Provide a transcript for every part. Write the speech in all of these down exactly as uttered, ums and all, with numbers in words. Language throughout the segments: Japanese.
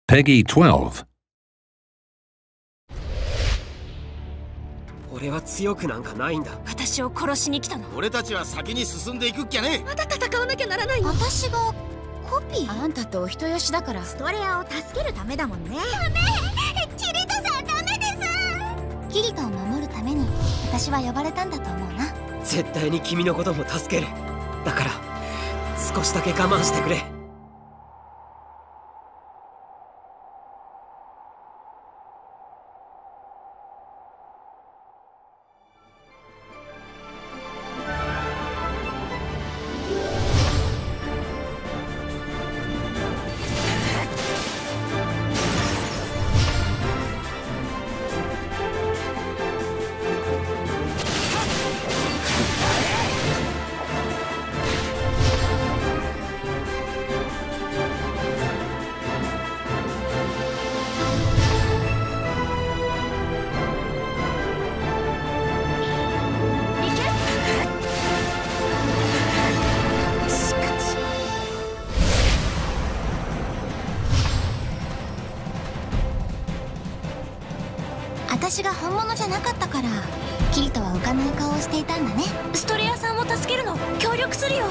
Peggy twelve. 俺は強くなんかないんだ。 私を殺しに来たの。 俺たちは先に進んでいくっきゃね。 また戦わなきゃならないの。私がコピー。あんたとお人よしだから。 ストレアを助けるためだもんね。 ダメ、キリトさんダメです。キリトを守るために私は呼ばれたんだと思うな。 絶対に君のことも助ける。だから少しだけ我慢してくれ。 私が本物じゃなかったからキリトは浮かない顔をしていたんだね。ストレアさんを助けるの協力するよ。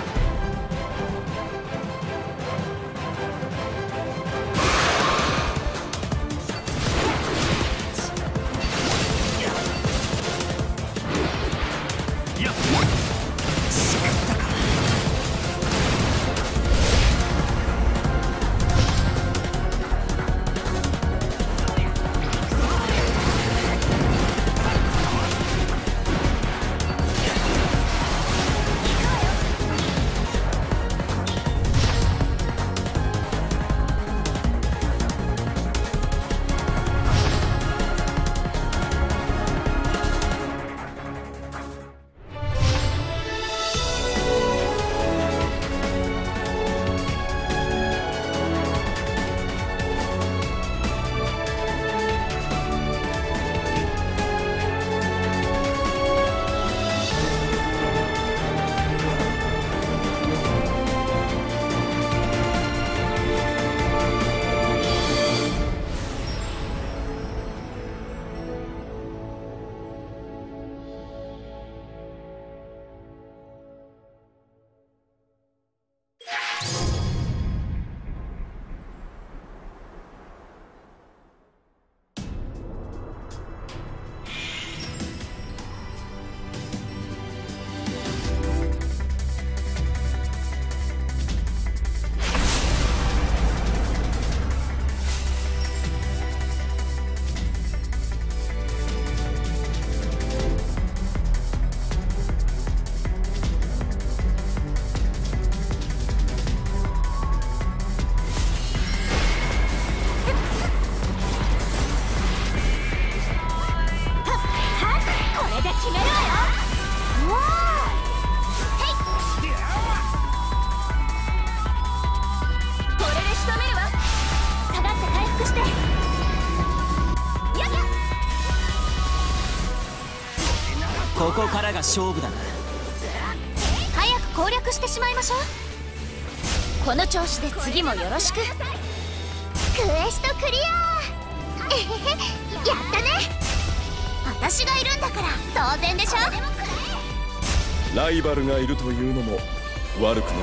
ここからが勝負だな。 早く攻略してしまいましょう。この調子で次もよろしく。クエストクリア。えへへ、やったね。私がいるんだから当然でしょ。 ライバルがいるというのも悪くない。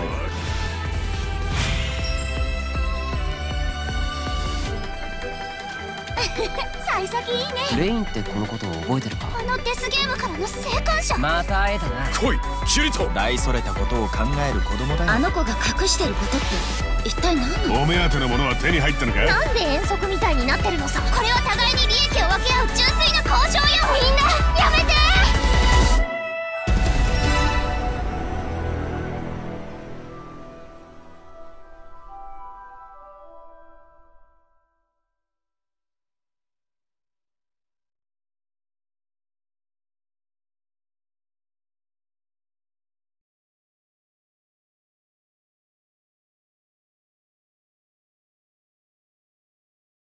幸先いいね。 レインってこのことを覚えてるか。 あのデスゲームからの生還者。 また会えたな。 来いキリト。 大それたことを考える子供だよ。 あの子が隠してることって一体何なの。 お目当てのものは手に入ったのか。 なんで遠足みたいになってるのさ。これは互いに利益を分け合う純粋な交渉よ。みんなやめて。